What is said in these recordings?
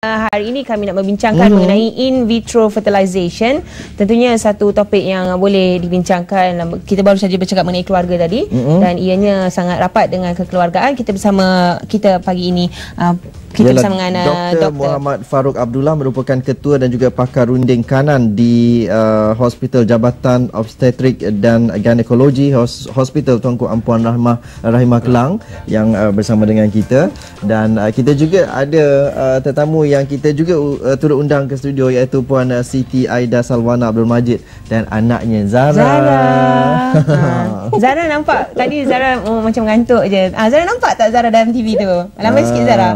Hari ini kami nak membincangkan mengenai in vitro fertilization. Tentunya satu topik yang boleh dibincangkan. Kita baru saja bercakap mengenai keluarga tadi dan ianya sangat rapat dengan kekeluargaan. Kita pagi ini kita bersama dengan Dr. Muhammad Farouk Abdullah, merupakan ketua dan juga pakar runding kanan di Hospital Jabatan Obstetrik dan Ginekologi Hospital Tunku Ampuan Rahimah Kelang yang bersama dengan kita. Dan kita juga ada tetamu yang kita juga turut undang ke studio, iaitu Puan Siti Aida Salwana Abdul Majid dan anaknya Zara. Zara nampak tadi Zara macam ngantuk je. Zara nampak tak Zara dalam TV tu? Lambat sikit Zara.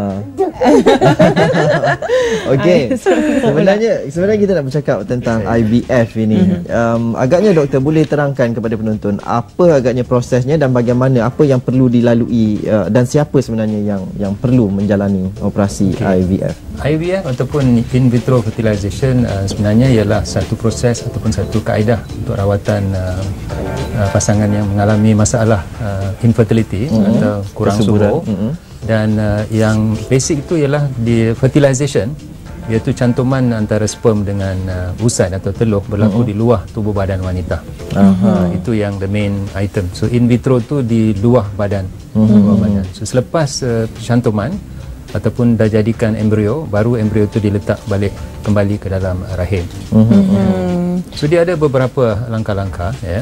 Okey. Sebenarnya kita nak bercakap tentang IVF ini. Agaknya doktor boleh terangkan kepada penonton apa agaknya prosesnya dan bagaimana, apa yang perlu dilalui dan siapa sebenarnya yang perlu menjalani operasi IVF. IVF ataupun in vitro fertilization sebenarnya ialah satu proses ataupun satu kaedah untuk rawatan pasangan yang mengalami masalah infertility atau kurang subur. Dan yang basic itu ialah di fertilization, iaitu cantuman antara sperm dengan usaid atau telur berlaku di luar tubuh badan wanita. Itu yang the main item. So in vitro tu di luar badan. So selepas cantuman ataupun dah jadikan embrio, baru embrio tu diletak balik kembali ke dalam rahim. So dia ada beberapa langkah-langkah, ya.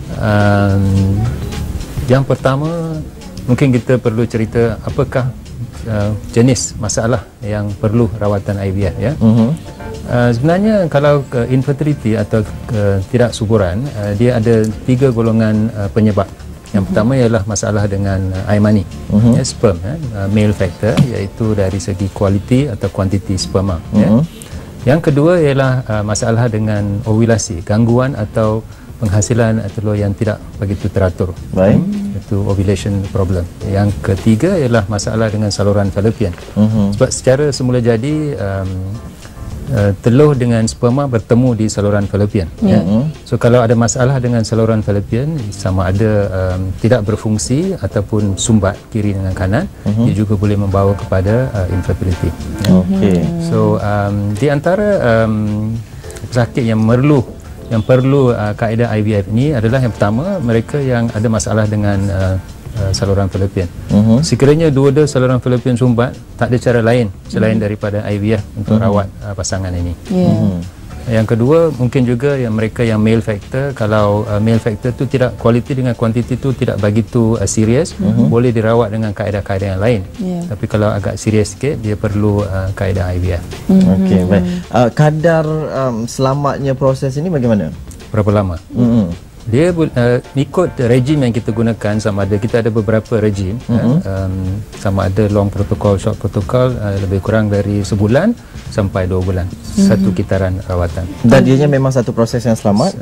Yang pertama, mungkin kita perlu cerita apakah jenis masalah yang perlu rawatan IVF, ya. Sebenarnya kalau infertility atau tidak suburan, dia ada 3 golongan penyebab. Yang pertama ialah masalah dengan air mani, sperm, male factor, iaitu dari segi quality atau quantity sperma. Yang kedua ialah masalah dengan ovulasi, gangguan atau penghasilan telur yang tidak begitu teratur. Itu ovulation problem. Yang ketiga ialah masalah dengan saluran fallopian. Sebab secara semula jadi telur dengan sperma bertemu di saluran fallopian. So kalau ada masalah dengan saluran fallopian, sama ada tidak berfungsi ataupun sumbat kiri dengan kanan, dia juga boleh membawa kepada infertility. So di antara pesakit yang perlu kaedah IVF ini adalah yang pertama, mereka yang ada masalah dengan saluran fallopian. Sekiranya dua-dua saluran fallopian sumbat, tak ada cara lain selain daripada IVF untuk rawat pasangan ini. Yang kedua, mungkin juga yang mereka yang male factor, kalau male factor tu tidak, quality dengan quantity tu tidak begitu serius, boleh dirawat dengan kaedah-kaedah yang lain. Tapi kalau agak serius sikit, dia perlu kaedah IVF. Okey, baik. Kadar selamatnya proses ini bagaimana? Berapa lama? Dia ikut rejim yang kita gunakan, sama ada kita ada beberapa rejim, sama ada long protokol, short protokol, lebih kurang dari sebulan sampai 2 bulan satu kitaran rawatan. Dan dianya memang satu proses yang selamat.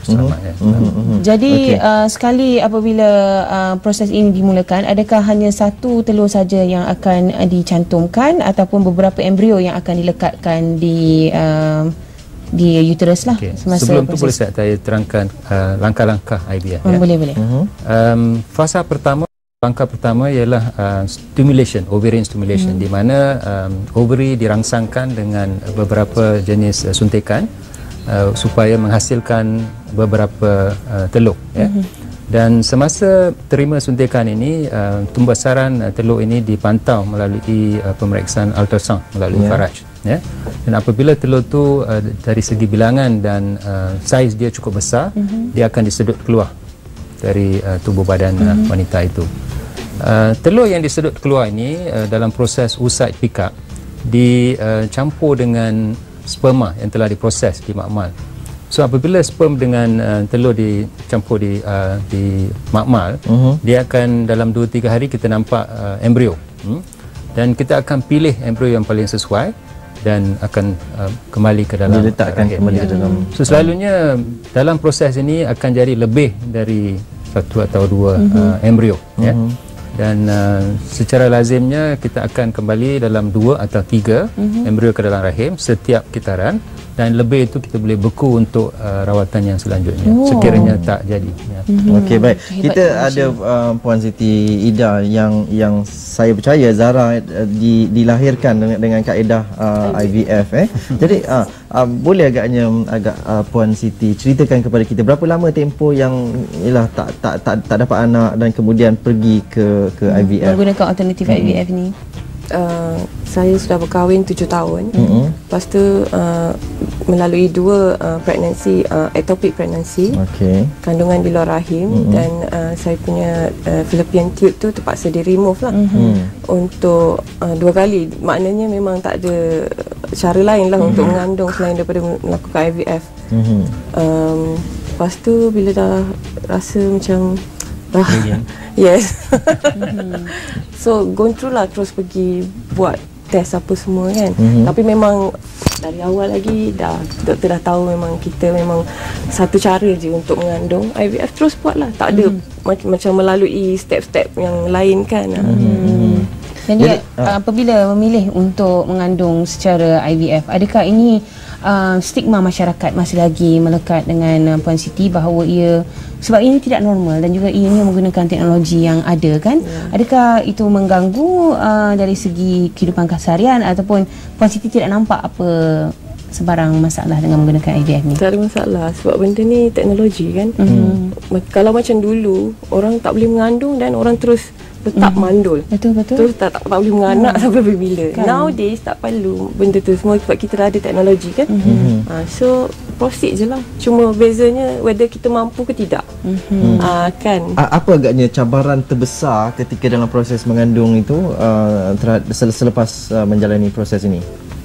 Jadi sekali apabila proses ini dimulakan, adakah hanya satu telur saja yang akan dicantumkan ataupun beberapa embrio yang akan dilekatkan di uterus lah? Sebelum tu boleh saya terangkan langkah-langkah IVF. Boleh. Fasa pertama, langkah pertama ialah stimulation, ovarian stimulation, di mana ovary dirangsangkan dengan beberapa jenis suntikan supaya menghasilkan beberapa telur. Dan semasa terima suntikan ini, pembesaran telur ini dipantau melalui pemeriksaan ultrasound melalui faraj. Dan apabila telur tu dari segi bilangan dan saiz dia cukup besar, dia akan disedut keluar dari tubuh badan wanita itu. Telur yang disedut keluar ini dalam proses oocyte pick-up dicampur dengan sperma yang telah diproses di makmal. So apabila sperm dengan telur dicampur di makmal, dia akan dalam 2-3 hari kita nampak embrio. Dan kita akan pilih embrio yang paling sesuai dan akan kembali ke dalam, diletakkan kembali ke dalam. So selalunya dalam proses ini akan jadi lebih dari 1 atau 2 embrio, ya. Dan secara lazimnya kita akan kembali dalam 2 atau 3 embrio ke dalam rahim setiap kitaran. dan lebih itu kita boleh beku untuk rawatan yang selanjutnya sekiranya tak jadi. Okey, baik. Kita ada Puan Siti Ida yang saya percaya Zara dilahirkan dengan kaedah IVF. Jadi boleh agak Puan Siti ceritakan kepada kita berapa lama tempoh yang tak dapat anak dan kemudian pergi ke IVF, menggunakan alternatif IVF ni? Saya sudah berkahwin 7 tahun. Lepas tu melalui 2 pregnancy, ectopic pregnancy, kandungan di luar rahim, dan saya punya fallopian tube tu terpaksa di remove lah untuk 2 kali. Maknanya memang tak ada cara lain lah untuk mengandung selain daripada melakukan IVF. Lepas tu bila dah rasa macam yes. So going through lah, terus pergi buat test apa semua kan. Tapi memang dari awal lagi doktor dah tahu memang kita memang satu cara je untuk mengandung, IVF, terus buat lah. Tak ada macam melalui step-step yang lain kan. Jadi apabila memilih untuk mengandung secara IVF, adakah ini stigma masyarakat masih lagi melekat dengan Puan Siti bahawa ia, sebab ini tidak normal dan juga ianya menggunakan teknologi yang ada kan? Adakah itu mengganggu dari segi kehidupan keseharian ataupun Puan Siti tidak nampak apa sebarang masalah dengan menggunakan IVF ni? Tak ada masalah sebab benda ni teknologi kan. Kalau macam dulu orang tak boleh mengandung dan orang terus tetap mandul. Betul. Terus tak boleh menganak sampai bila kan? Nowadays tak perlu benda tu semua sebab kita dah ada teknologi kan. So proceed je lah. Cuma bezanya whether kita mampu ke tidak. Kan. Apa agaknya cabaran terbesar ketika dalam proses mengandung itu selepas menjalani proses ini?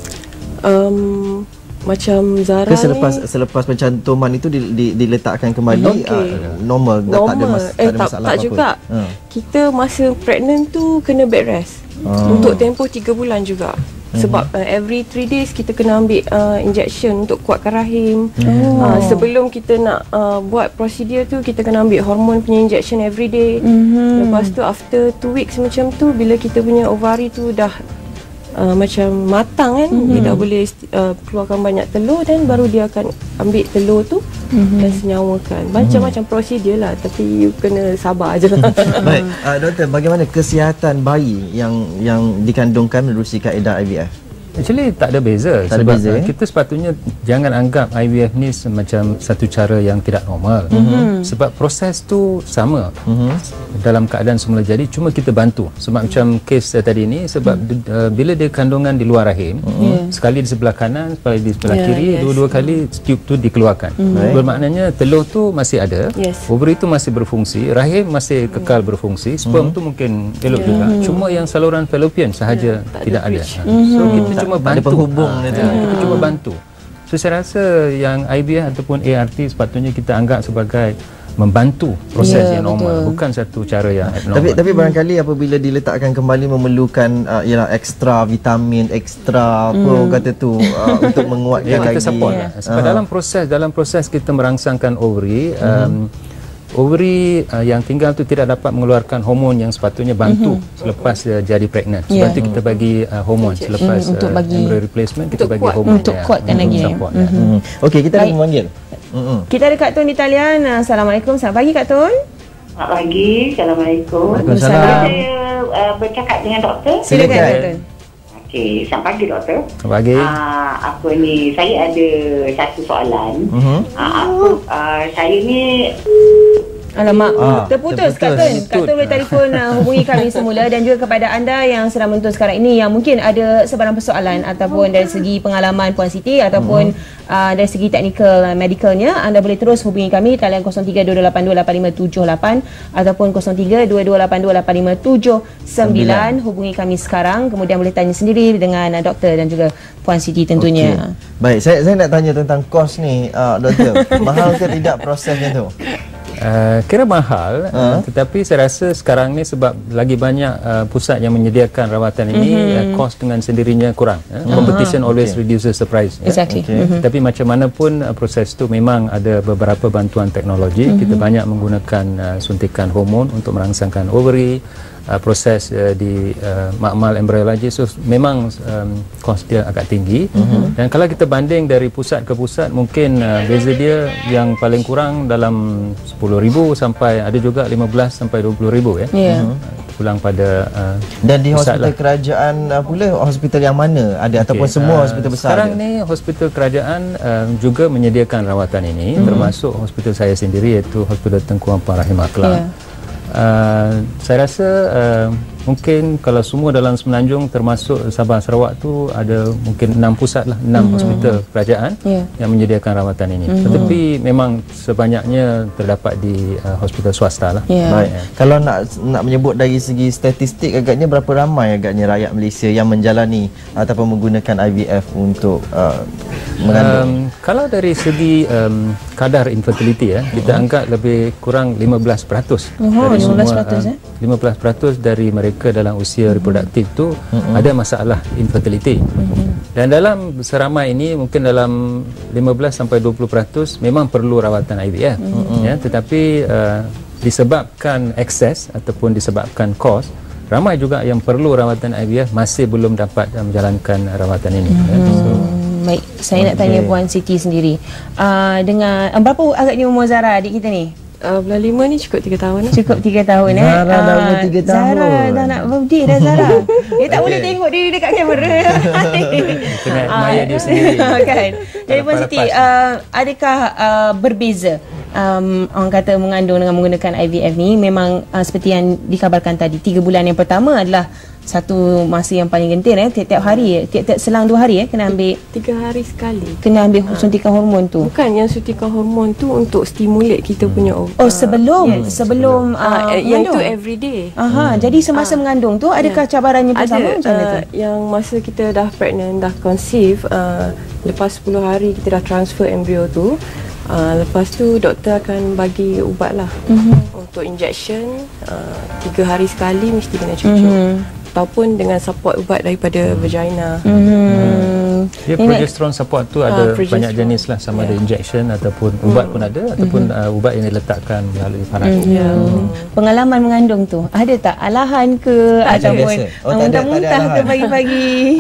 Macam Zara selepas pencantuman itu diletakkan kembali normal, tak ada masalah tak apa-apa juga. Kita masa pregnant tu kena bed rest untuk tempoh 3 bulan juga. Sebab every 3 days kita kena ambil injection untuk kuatkan rahim. Sebelum kita nak buat prosedur tu kita kena ambil hormon punya injection every day. Lepas tu after 2 weeks macam tu, bila kita punya ovari tu dah macam matang kan, dia dah boleh keluarkan banyak telur, dan baru dia akan ambil telur tu dan senyawakan. Macam-macam prosedur lah, tapi you kena sabar je lah. Baik, doktor, bagaimana kesihatan bayi yang dikandungkan menerusi kaedah IVF? Actually tak ada beza. Sebab kita sepatutnya jangan anggap IVF ni macam satu cara yang tidak normal. Sebab proses tu sama dalam keadaan semula jadi, cuma kita bantu. Sebab macam kes tadi ni, sebab bila dia kandungan di luar rahim, sekali di sebelah kanan, sekali di sebelah kiri, dua-dua kali tube tu dikeluarkan. Bermaknanya telur tu masih ada, ovary tu masih berfungsi, rahim masih kekal berfungsi, sperm tu mungkin elok juga. Cuma yang saluran fallopian sahaja tidak ada. So kita cuma bantu. Ada penghubung kita cuma bantu. So saya rasa yang IVF ataupun ART sepatutnya kita anggap sebagai membantu proses yang normal, bukan satu cara yang abnormal. Tapi barangkali apabila diletakkan kembali memerlukan ekstra vitamin, ekstra apa kata tu untuk menguatkan lagi. Kita support lah. Sebab dalam proses kita merangsangkan ovary, ovary yang tinggal tu tidak dapat mengeluarkan hormon yang sepatutnya bantu selepas jadi pregnant. Sebab tu kita bagi hormon selepas embryo replacement, kita bagi hormon untuk kuatkan lagi. Okey, kita ada memanggil. Kita ada Kak Tun di talian. Assalamualaikum. Selamat pagi Kak Tun. Selamat pagi. Assalamualaikum. Waalaikumsalam. Saya bercakap dengan doktor. Silakan Kak Tun. Okey, selamat pagi doktor. Selamat pagi. Apa ni, saya ada satu soalan. Saya ni Alamak, terputus Kak Tun. Kak Tun boleh telefon hubungi kami semula, dan juga kepada anda yang sedang menonton sekarang ini yang mungkin ada sebarang persoalan ataupun dari segi pengalaman Puan Siti ataupun dari segi teknikal medikalnya, anda boleh terus hubungi kami talian 0322828578 ataupun 0322828579. Hubungi kami sekarang, kemudian boleh tanya sendiri dengan doktor dan juga Puan Siti tentunya. Baik, saya nak tanya tentang kos ni, doktor. Mahal ke tidak prosesnya tu? Kira mahal, tetapi saya rasa sekarang ni sebab lagi banyak pusat yang menyediakan rawatan ini, kos dengan sendirinya kurang. Competition always reduces the price. Exactly. Tapi macam mana pun proses tu memang ada beberapa bantuan teknologi. Kita banyak menggunakan suntikan hormon untuk merangsangkan ovary. proses di makmal embryologi, so memang kos dia agak tinggi. Dan kalau kita banding dari pusat ke pusat, mungkin beza dia yang paling kurang dalam 10,000 sampai ada juga 15 sampai 20,000 ya. Pulang pada dan di hospital kerajaan pula, hospital yang mana ada ataupun semua hospital besar? Sekarang ni hospital kerajaan juga menyediakan rawatan ini, termasuk hospital saya sendiri iaitu Hospital Tengku Ampuan Rahimah Kelang. Saya rasa mungkin kalau semua dalam Semenanjung termasuk Sabah Sarawak tu ada mungkin 6 pusat lah, 6 hospital kerajaan yang menyediakan rawatan ini. Tetapi memang sebanyaknya terdapat di hospital swasta lah. Baik. Kalau nak menyebut dari segi statistik, agaknya berapa ramai agaknya rakyat Malaysia yang menjalani ataupun menggunakan IVF untuk mengandung? Kalau dari segi kadar infertility kita angkat lebih kurang 15% dari 15% dari mereka dalam usia reproduktif tu ada masalah infertility. Dan dalam seramai ini mungkin dalam 15 sampai 20% memang perlu rawatan IVF. Tetapi disebabkan akses ataupun disebabkan kos, ramai juga yang perlu rawatan IVF masih belum dapat menjalankan rawatan ini. Baik, saya nak tanya Puan Siti sendiri. Dengan berapa agaknya umur Zara adik kita ni? Bulan 5 ni cukup 3 tahun. Cukup 3 tahun Zara dah umur 3 tahun. Zara dah nak birthday dah Zara. Dia tak boleh tengok diri dekat kamera. Kena admire dia sendiri. Kan. Jadi Puan Siti, adakah berbeza orang kata mengandung dengan menggunakan IVF ni? Memang seperti yang dikabarkan tadi, 3 bulan yang pertama adalah satu masa yang paling genting tiap-tiap hari, tiap-tiap selang 2 hari kena ambil 3 hari sekali. Kena ambil suntikan hormon tu. Bukan, yang suntikan hormon tu untuk stimulate kita punya sebelum yang tu everyday. Jadi semasa mengandung tu adakah cabarannya pertama macam mana tu? Yang masa kita dah pregnant, dah conceive, lepas 10 hari kita dah transfer embryo tu. Lepas tu doktor akan bagi ubat lah untuk injection 3 hari sekali mesti kena cucuk, ataupun dengan support ubat daripada vagina. Dia progesterone support tu ada banyak jenis lah, sama ada injection ataupun ubat pun ada, ataupun ubat yang diletakkan melalui parat. Pengalaman mengandung tu ada tak alahan ke ataupun muntah-muntah ke pagi-pagi?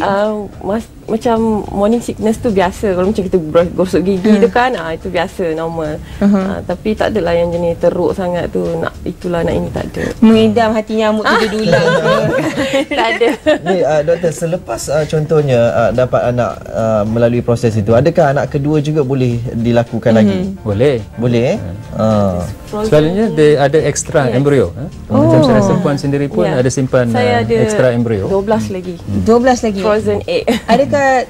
Macam morning sickness tu biasa. Kalau macam kita gosok gigi tu kan, itu biasa, normal. Tapi tak adalah yang jenis teruk sangat tu, nak itulah nak ini, tak ada. Mengidam hati nyamuk tu dulang ke? Tak ada. Ni doktor, selepas contohnya dapat anak melalui proses itu, adakah anak kedua juga boleh dilakukan lagi? Boleh. Selalunya dia ada extra embrio. Macam saya rasa Puan sendiri pun ada simpan extra embrio. 12 lagi. 12 lagi. Frozen egg. Adakah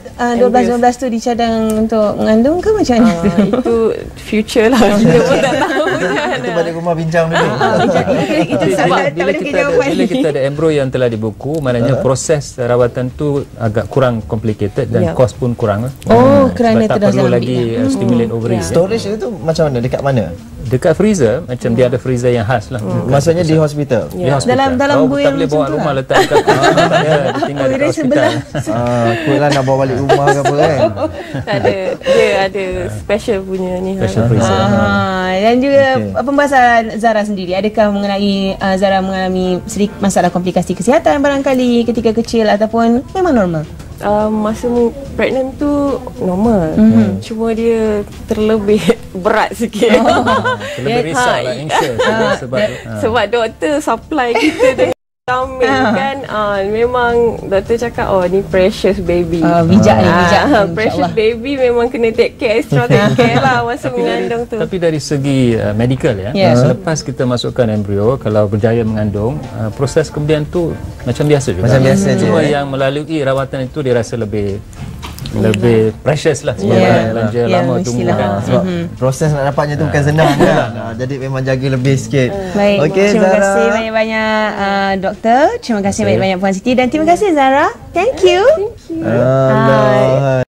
12 tu dicadang untuk mengandung ke macam mana? Itu future lah. Kita pun tak tahu. Kita balik rumah bincang dulu. Itu sebab bila kita ada embrio yang telah dibuku, maknanya proses rawatan tu agak kurang complicated dan kos pun kurang. Kerana tak perlu lagi stimulate ovary. Storage itu macam mana? Dekat mana? Dekat freezer, macam dia ada freezer yang khas lah. Maksudnya di hospital? Di hospital. Dalam buih tak boleh bawa rumah letak dekat dia tinggal dekat hospital. Kuatlah nak bawa balik rumah ke apa kan? Tak ada. Dia ada special punya ni. Special freezer. Dan juga pembahasan Zara sendiri, adakah mengenai Zara mengalami sedikit masalah komplikasi kesihatan barangkali ketika kecil ataupun memang normal? Masa pregnant tu normal. Cuma dia terlebih berat sikit. Terlebih risau lah, anxious. Sebab doktor supply kita dengan vitamin kan. Memang doktor cakap ni precious baby. Bijak ni, bijak. Precious baby memang kena take care, extra take care lah masa mengandung tu. Tapi dari segi medical selepas kita masukkan embrio, kalau berjaya mengandung, proses kemudian tu macam biasa juga. Macam biasa je. Cuma yang melalui rawatan itu dia rasa lebih precious lah, sebab belanja lama tunggu kan. Sebab proses nak dapatnya tu bukan senang kan. Jadi memang jaga lebih sikit. Baik, terima kasih banyak-banyak doktor. Terima kasih banyak-banyak Puan Siti, dan terima kasih Zara. Thank you. Allah.